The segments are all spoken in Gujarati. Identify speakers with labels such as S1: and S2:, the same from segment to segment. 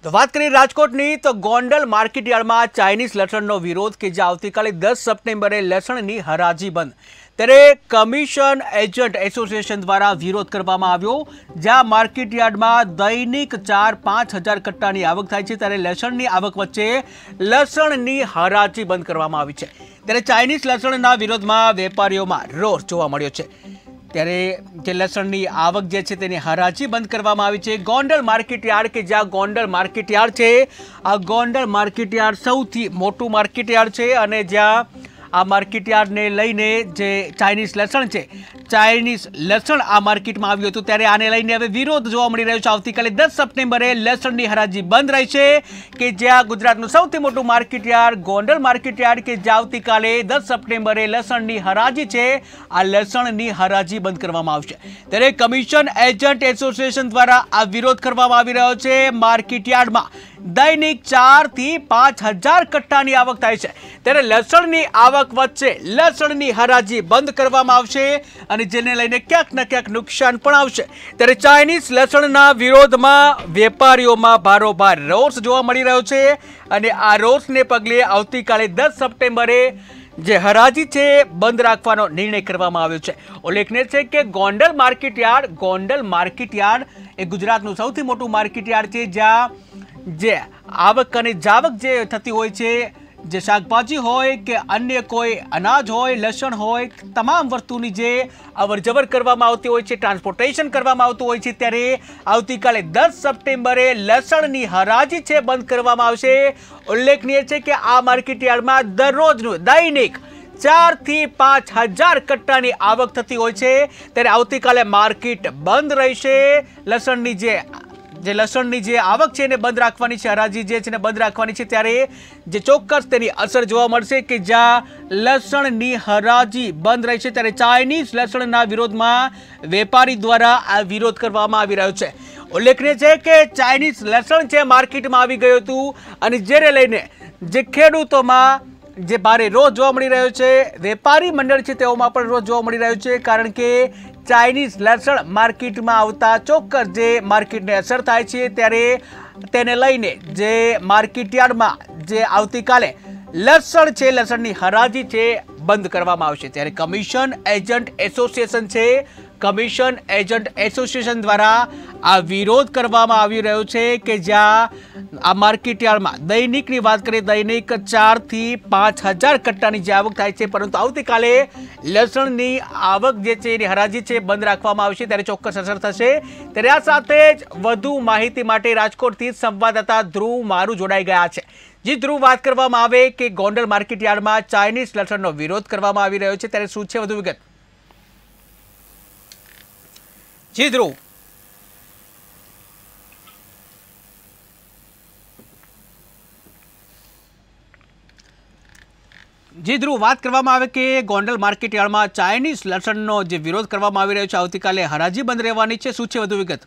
S1: તો વાત કરીએ રાજકોટની તો ગોંડલ માર્કેટયાર્ડમાં ચાઇનીઝ લસણનો વિરોધ કે જે આવતીકાલે 10 સપ્ટેમ્બરે લસણની હરાજી બંધ ત્યારે કમિશન એજન્ટ એસોસિએશન દ્વારા વિરોધ કરવામાં આવ્યો જ્યાં માર્કેટયાર્ડમાં દૈનિક 4-5 હજાર કટ્ટાની આવક થાય છે ત્યારે લસણની આવક વચ્ચે લસણની હરાજી બંધ કરવામાં આવી છે ત્યારે ચાઇનીઝ લસણના વિરોધમાં વેપારીઓમાં રોષ જોવા મળ્યો છે ત્યારે જે લસણની આવક જે છે તેની હરાજી બંધ કરવામાં આવી છે ગોંડલ માર્કેટયાર્ડ કે જ્યાં ગોંડલ માર્કેટયાર્ડ છે આ ગોંડલ માર્કેટયાર્ડ સૌથી મોટું માર્કેટયાર્ડ છે અને જ્યાં આ માર્કેટયાર્ડને લઈને જે ચાઇનીઝ લસણ છે ચાઇનીઝ લસણ આ માર્કેટમાં આવ્યું હતું ત્યારે આને લઈને હવે વિરોધ જોવા મળી રહ્યો છે આવતીકાલે 10 સપ્ટેમ્બરે લસણની હરાજી બંધ રહેશે કે જ્યાં ગુજરાતનું સૌથી મોટું માર્કેટયાર્ડ ગોંડલ માર્કેટયાર્ડ કે જ્યાં આવતીકાલે 10 સપ્ટેમ્બરે લસણની હરાજી છે આ લસણની હરાજી બંધ કરવામાં આવશે ત્યારે કમિશન એજન્ટ એસોસિએશન દ્વારા આ વિરોધ કરવામાં આવી રહ્યો છે માર્કેટયાર્ડમાં દૈનિક 4 થી 5 હજાર કટ્ટાની આવક થાય છે ત્યારે લસણની આવક વચ્ચે લસણની હરાજી બંધ કરવામાં આવશે અને જેને લઈને ક્યાંક ને ક્યાંક નુકસાન પણ આવશે ત્યારે ચાઇનીઝ લસણના વિરોધમાં વેપારીઓમાં ભારોભાર રોષ જોવા મળી રહ્યો છે અને આ રોષને પગલે આવતીકાલે 10 સપ્ટેમ્બરે જે હરાજી છે બંધ રાખવાનો નિર્ણય કરવામાં આવ્યો છે ઉલ્લેખનીય છે કે ગોંડલ માર્કેટયાર્ડ એ ગુજરાતનું સૌથી મોટું માર્કેટયાર્ડ છે જ્યાં જે આવક અને જાવક જે થતી હોય છે જે શાકભાજી હોય કે અન્ય કોઈ અનાજ હોય લસણ હોય તમામ વસ્તુની જે અવરજવર કરવામાં આવતી હોય છે ટ્રાન્સપોર્ટેશન કરવામાં આવતું હોય છે ત્યારે આવતીકાલે 10 સપ્ટેમ્બરે લસણની હરાજી છે બંધ કરવામાં આવશે ઉલ્લેખનીય છે કે આ માર્કેટયાર્ડમાં દરરોજનું દૈનિક 4 થી 5 હજાર કટ્ટાની આવક થતી હોય છે ત્યારે આવતીકાલે માર્કેટ બંધ રહેશે લસણની જે લસણની જે આવક છે એને બંધ રાખવાની છે હરાજી જે છે એને બંધ રાખવાની છે ત્યારે જે ચોક્કસ તેની અસર જોવા મળશે કે જ્યાં લસણની હરાજી બંધ રહેશે ત્યારે ચાઇનીઝ લસણના વિરોધમાં વેપારી દ્વારા આ વિરોધ કરવામાં આવી રહ્યો છે ઉલ્લેખનીય છે કે ચાઇનીઝ લસણ છે માર્કેટમાં આવી ગયું હતું અને જેને લઈને જે ખેડૂતોમાં જે ભારે રોષ જોવા મળી રહ્યો છે વેપારી મંડળ છે તેઓમાં પણ રોષ જોવા મળી રહ્યો છે કારણ કે ચાઇનીઝ લસણ માર્કેટમાં આવતા ચોક્કસ જે માર્કેટને અસર થાય છે ત્યારે તેને લઈને જે માર્કેટયાર્ડમાં જે આવતીકાલે લસણ છે લસણની હરાજી છે બંધ કરવામાં આવશે ત્યારે કમિશન એજન્ટ એસોસિએશન છે કમિશન એજન્ટ એસોસિએશન દ્વારા આ વિરોધ કરવામાં આવી રહ્યો છે કે જ્યાં આ માર્કેટયાર્ડમાં દૈનિકની વાત કરીએ દૈનિક 4 થી 5 હજાર કટ્ટાની જે આવક થાય છે પરંતુ આવતીકાલે લસણની આવક જે છે એની હરાજી છે બંધ રાખવામાં આવશે ત્યારે ચોક્કસ અસર થશે ત્યારે આ સાથે જ વધુ માહિતી માટે રાજકોટથી સંવાદદાતા ધ્રુવ મારું જોડાઈ ગયા છે જી ધ્રુવ વાત કરવામાં આવે કે ગોંડલ માર્કેટયાર્ડમાં ચાઇનીઝ લસણનો વિરોધ કરવામાં આવી રહ્યો છે ત્યારે શું છે વધુ વિગત જી ધ્રુવ વાત કરવામાં આવે કે ગોંડલ માર્કેટયાર્ડમાં ચાઇનીઝ લસણનો જે વિરોધ કરવામાં આવી રહ્યો છે આવતીકાલે હરાજી બંધ રહેવાની છે શું છે વધુ વિગત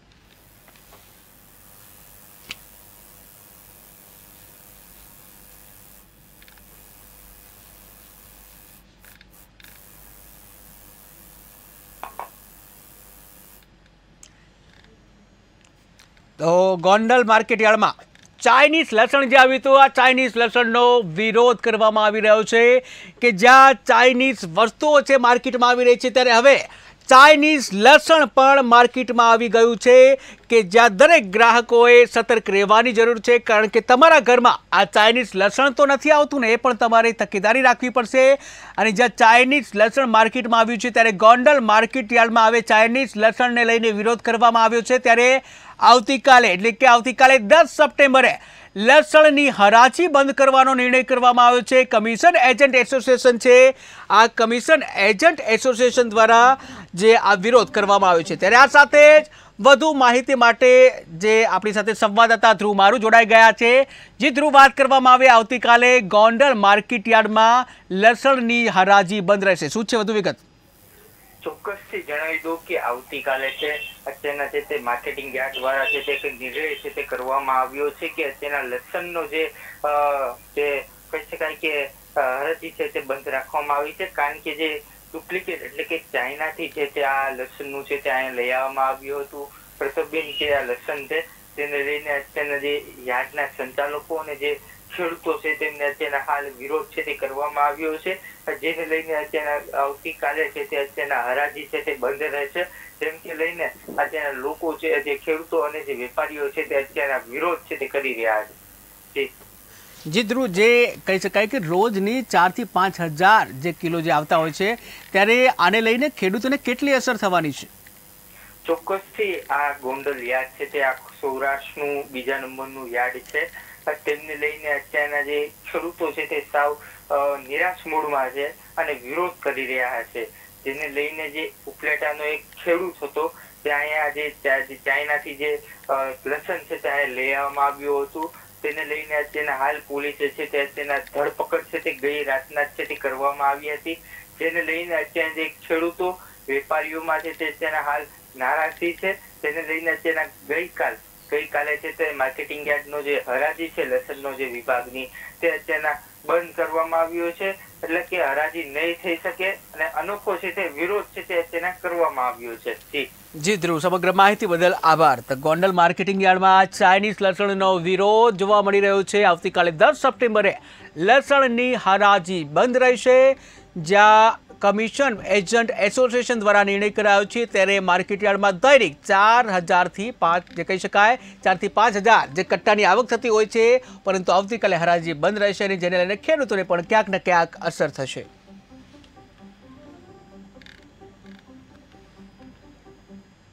S1: તો ગોંડલ માર્કેટયાર્ડમાં ચાઇનીઝ લસણ જે આવ્યું હતું આ ચાઇનીઝ લસણનો વિરોધ કરવામાં આવી રહ્યો છે કે જ્યાં ચાઇનીઝ વસ્તુઓ છે માર્કેટમાં આવી રહી છે ત્યારે હવે ચાઇનીઝ લસણ પણ માર્કેટમાં આવી ગયું છે કે જ્યાં દરેક ગ્રાહકોએ સતર્ક રહેવાની જરૂર છે કારણ કે તમારા ઘરમાં આ ચાઇનીઝ લસણ તો નથી આવતું ને એ પણ તમારે તકેદારી રાખવી પડશે અને જ્યાં ચાઇનીઝ લસણ માર્કેટમાં આવ્યું છે ત્યારે ગોંડલ માર્કેટયાર્ડમાં હવે ચાઇનીઝ લસણને લઈને વિરોધ કરવામાં આવ્યો છે ત્યારે આવતીકાલે એટલે કે આવતીકાલે 10 સપ્ટેમ્બરે લસણની હરાજી બંધ કરવાનો નિર્ણય કરવામાં આવ્યો છે કમિશન એજન્ટ એસોસિએશન છે આ કમિશન એજન્ટ એસોસિએશન દ્વારા જે આ વિરોધ કરવામાં આવ્યો છે ત્યારે આ સાથે જ વધુ માહિતી માટે જે આપણી સાથે સંવાદદાતા ધ્રુવ મારું જોડાઈ ગયા છે જે ધ્રુવ વાત કરવામાં આવે આવતીકાલે ગોંડલ માર્કેટયાર્ડમાં લસણની હરાજી બંધ રહેશે શું છે વધુ વિગત
S2: ચોક્કસથી જણાવી દો કે આવતીકાલે છે અત્યારના જે તે માર્કેટિંગ યાર્ડ દ્વારા છે તે કંઈક નિર્ણય છે તે કરવામાં આવ્યો છે કે અત્યારના લસણનો જે કહી શકાય કે હરાજી છે તે બંધ રાખવામાં આવી છે કારણ કે જે ડુપ્લિકેટ એટલે કે ચાઇનાથી છે તે આ લસણનું છે તે અહીંયા લઈ આવવામાં આવ્યું હતું પ્રતાપબેન કે આ લસણ છે તેને લઈને અત્યારના જે યાર્ડના સંચાલકો અને જે ખેડૂતો છે તેમને અત્યારના હાલ વિરોધ છે તે કરવામાં આવ્યો છે, જેને લઈને અત્યારના આવતીકાલે છે તે અત્યારના હરાજી છે તે બંધ રહેશે, જેમ કે લઈને અત્યારના લોકો છે, જે ખેડૂતો અને જે વેપારીઓ છે તે અત્યારના વિરોધ છે તે કરી રહ્યા છે.
S1: જી ધ્રુવ, જે કહી શકાય કે રોજની 4 થી 5 હજાર જે કિલો જે આવતા હોય છે, ત્યારે આને લઈને ખેડૂતોને કેટલી અસર થવાની છે?
S2: ચોક્કસથી આ ગોંડલ યાર્ડ છે તે આ સૌરાષ્ટ્રનું બીજા નંબરનું યાર્ડ છે. તેમને લઈને અત્યારના જે ખેડૂતો છે તે સાવ નિરાશ મૂડમાં છે અને વિરોધ કરી રહ્યા છે, જેને લઈને જે ઉપલેટાનો એક ખેડૂત હતો તે અહીંયા જે ચાઇનાથી જે લસણ છે તે લઈ આવવામાં આવ્યું હતું, તેને લઈને અત્યારના હાલ પોલીસે છે તે અત્યારના ધરપકડ છે તે ગઈ રાતના છે તે કરવામાં આવી હતી, જેને લઈને અત્યારે જે ખેડૂતો વેપારીઓમાં છે તે અત્યારના હાલ નારાજગી છે, તેને લઈને અત્યારના ગઈકાલે છે તે માર્કેટિંગ યાર્ડનો જે હરાજી છે લસણનો જે વિભાગની તે અત્યારના બંધ કરવામાં આવ્યો છે, એટલે કે હરાજી નહીં થઈ શકે અને અનોખો છે તે વિરોધ છે તે અત્યારના કરવામાં આવ્યો છે.
S1: જી ધ્રુવ, સમગ્ર માહિતી બદલ આભાર. તો ગોંડલ માર્કેટિંગ યાર્ડમાં ચાઇનીઝ લસણનો વિરોધ જોવા મળી રહ્યો છે. આવતીકાલે 10 સપ્ટેમ્બરે લસણની હરાજી બંધ રહેશે, જ્યાં કમિશન એજન્ટ એસોસિએશન દ્વારા નિર્ણય કરાયો છે. ત્યારે માર્કેટ યાર્ડમાં દૈનિક 4,000 થી 5 જે કહી શકાય 4 થી 5,000 જે કટ્ટાની આવક થતી હોય છે, પરંતુ આવતીકાલે હરાજી બંધ રહેશે અને જેને લઈને ખેડૂતોને પણ ક્યાંક ને ક્યાંક અસર થશે.